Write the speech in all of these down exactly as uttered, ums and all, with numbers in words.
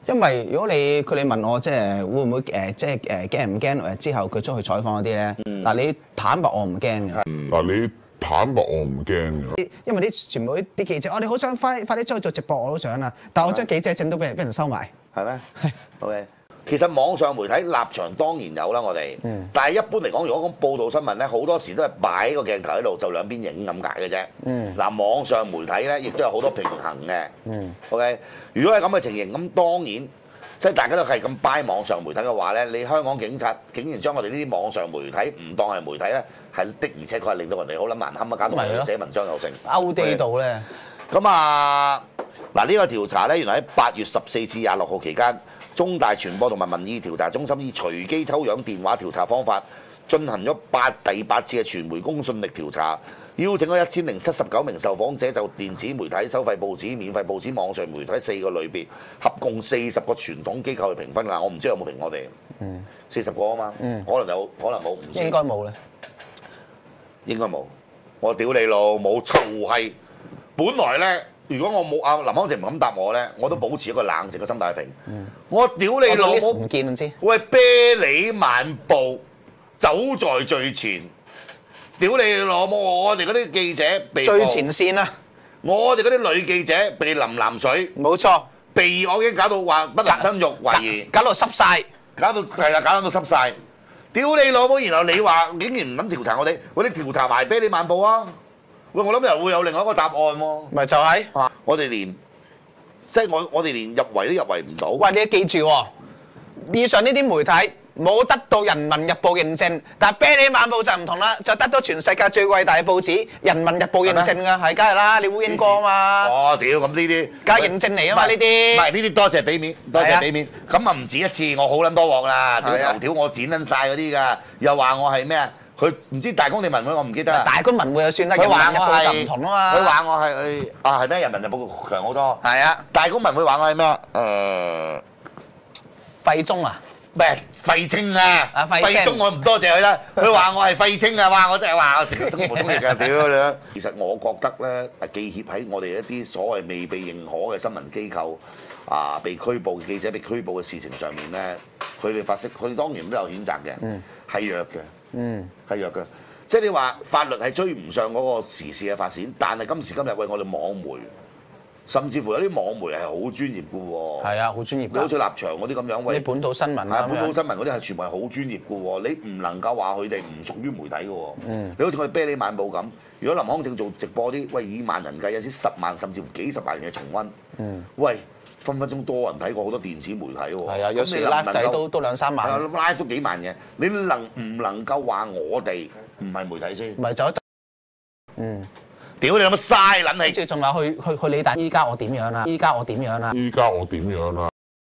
因為如果你佢哋問我即係會唔會誒即係誒驚唔驚誒之後佢出去採訪嗰啲咧？嗱、你坦白我唔驚嘅。 嗱，你坦白我唔驚嘅。 因為啲全部啲記者，我哋好想快快啲出去做直播，我都想啊。但係我將記者證都俾人俾人收埋。 係咩？係。OK。其實網上媒體立場當然有啦，我哋。嗯。但係一般嚟講，如果講報道新聞咧，好多時都係擺個鏡頭喺度，就兩邊影咁解嘅啫。嗯。嗱，網上媒體咧，亦都有好多平衡嘅。嗯。OK。如果係咁嘅情形，咁當然即係大家都係咁 buy 網上媒體嘅話咧，你香港警察竟然將我哋呢啲網上媒體唔當係媒體咧，係的而且確係令到人哋好撚難堪啊！搞到人哋寫文章又成。 勾地度咧。 咁啊，嗱呢個調查咧，原來喺八月十四至廿六號期間。中大傳播同埋民意調查中心以隨機抽樣電話調查方法進行咗八第八次嘅傳媒公信力調查，邀請咗一千零七十九名受訪者就電子媒體、收費報紙、免費報紙、網上媒體四個類別，合共四十個傳統機構去評分啦。我唔知有冇評我哋，嗯，四十個啊嘛，嗯，可能有，可能冇，唔知。應該冇咧，應該冇。我屌你老母臭閪！本來咧。如果我冇阿林康正唔敢答我咧，我都保持一個冷靜嘅心態去評。嗯、我屌你老母！ 唔見唔知。 喂，啤梨晚報走在最前，屌你老母！我哋嗰啲記者被最前線啊！ 我哋嗰啲女記者被淋藍水， 冇錯， 被我已經搞到話不能生育，懷疑搞到濕晒， 搞到係啦，搞到濕晒。屌你老母！然後你話竟然唔諗調查我哋，我哋調查埋啤梨晚報啊！喂，我諗又會有另外一個答案喎。 咪就係、 啊，我哋連即係我我哋連入圍都入圍唔到。 喂，你要記住喎，以上呢啲媒體冇得到《人民日報》認證，但係啤梨晚報就唔同啦，就得到全世界最偉大嘅報紙《人民日報》認證㗎，係梗係啦，你烏蠅哥啊嘛。 哦，屌咁呢啲， 梗係認證嚟啊嘛呢啲。 唔係呢啲多謝俾面，多謝俾面。咁啊唔止一次，我好撚多鑊啦，條頭條我剪撚晒嗰啲㗎，又話我係咩啊？佢唔知大公定文匯，我唔記得啦。 大公文匯就算啦，人民日報就唔同啊嘛。 佢話我係啊係咩？人民日報強好多。 係啊。 大公文匯話我係咩啊？誒， 廢中啊？ 唔係廢青啊！ 啊廢青。 廢中我唔多謝佢啦。佢話我係廢青啊！哇！我真係話我成個生活中意㗎，屌你！其實我覺得咧，啊記協喺我哋一啲所謂未被認可嘅新聞機構啊，被拘捕嘅記者被拘捕嘅事情上面咧，佢哋發聲，佢哋當然都有譴責嘅，係、嗯、弱嘅。嗯，係弱嘅，即係你話法律係追唔上嗰個時事嘅發展，但係今時今日喂我哋網媒，甚至乎有啲網媒係好專業嘅喎。係啊，好專業㗎。好似立場嗰啲咁樣，喂，啲本土新聞啊，本土新聞嗰啲係全部係好專業嘅喎。你唔能夠話佢哋唔屬於媒體嘅喎。嗯。你好似我哋啤梨晚報咁，如果林康正做直播啲，喂以萬人計，有時十萬甚至乎幾十萬人嘅重溫。嗯。喂。分分鐘多人睇過好多電子媒體喎，係啊，有時 live 睇都都兩三萬，live 都幾萬嘅。你能唔能夠話我哋唔係媒體先？唔係就嗯，屌你有乜嘥撚氣？即係仲有去去去理大，依家我點樣啦？依家我點樣啦？ 依家我點樣啦？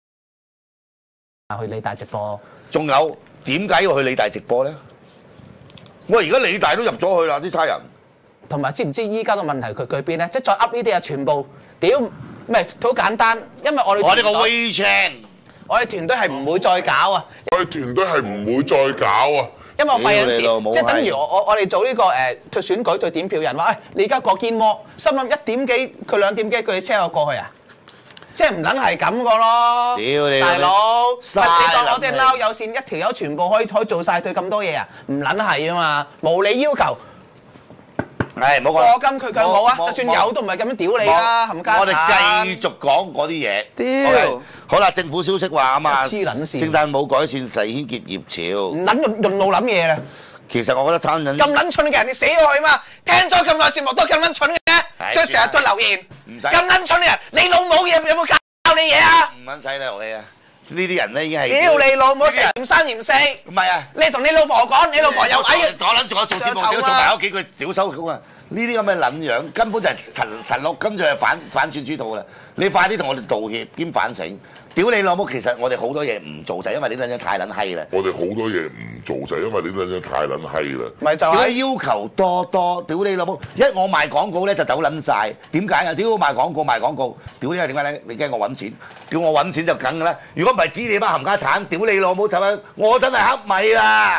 去理大直播，仲有點解要去理大直播咧？喂，而家理大都入咗去啦，啲差人。同埋知唔知依家個問題佢佢邊咧？即係再噏呢啲啊，全部屌！唔係好簡單，因為我哋我哋個 WeChat，我哋團隊係唔會再搞啊！ 我哋團隊係唔會再搞啊！ 因為我費緊事，即係等於我我我哋做呢個誒退選舉退點票人話，誒你而家過堅摩，心諗一點幾佢兩點幾佢哋車我過去啊！即係唔撚係咁個咯，屌你大佬！你當我哋撈有線一條友全部可以可以做曬佢咁多嘢啊？唔撚係啊嘛，無理要求。係唔好講，課金佢佢冇啊！就算有都唔係咁樣屌你啦，冚家鏟！我哋繼續講嗰啲嘢。屌，好啦，政府消息話啊嘛，黐撚線，聖誕冇改善誓牽結業潮。唔撚用用腦諗嘢啦。其實我覺得餐飲咁撚蠢嘅人，你死咗去嘛？聽咗咁耐節目都咁撚蠢嘅，再成日都留言，咁撚蠢嘅人，你老母嘢有冇教你嘢啊？唔撚使留你啊！呢啲人咧已經係屌你老母成日嫌三嫌四。唔係啊，你同你老婆講，你老婆又矮嘅，我諗住我做節目屌做埋屋企佢小收工啊！呢啲咁嘅撚樣根本就係陳陳六，跟住係反反轉豬肚啦！你快啲同我哋道歉兼反省。屌你老母！其實我哋好多嘢唔做就係因為呢兩樣太撚閪啦。我哋好多嘢唔做就係因為呢兩樣太撚閪啦。咪就係要求多多，屌你老母！一我賣廣告咧就走撚晒。點解啊？屌我賣廣告賣廣告，屌你係點解咧？你驚我揾錢？屌我揾錢就梗㗎啦！如果唔係指你班冚家鏟，屌你老母就係我真係黑米啦！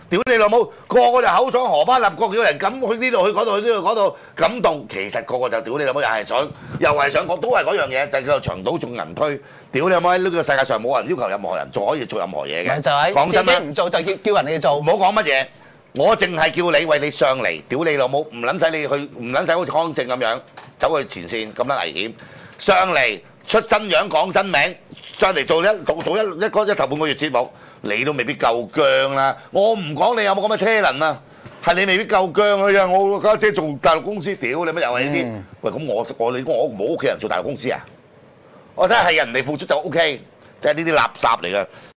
屌你老母，個個就口爽荷包立國叫人咁去呢度去嗰度去呢度嗰度感動，其實個個就屌你老母又係想又係想講都係嗰樣嘢，就係叫做長島眾人推。屌你老母喺呢個世界上冇人要求任何人做可以做任何嘢嘅。 就係講真啦， 自己唔做就叫叫人哋做， 唔好講乜嘢。我淨係叫你為你上嚟，屌你老母，唔撚使你去，唔撚使好似康正咁樣走去前線咁撚危險。上嚟出真樣講真名，上嚟做一做做一一個一頭半個月節目，你都未必夠薑啦。我唔講你有冇咁嘅 talent 啊，係你未必夠薑啊！我家姐做大陸公司，屌你乜又係呢啲？喂，咁我我你我冇屋企人做大陸公司啊？我真係係人哋付出就 O K，即係呢啲垃圾嚟嘅。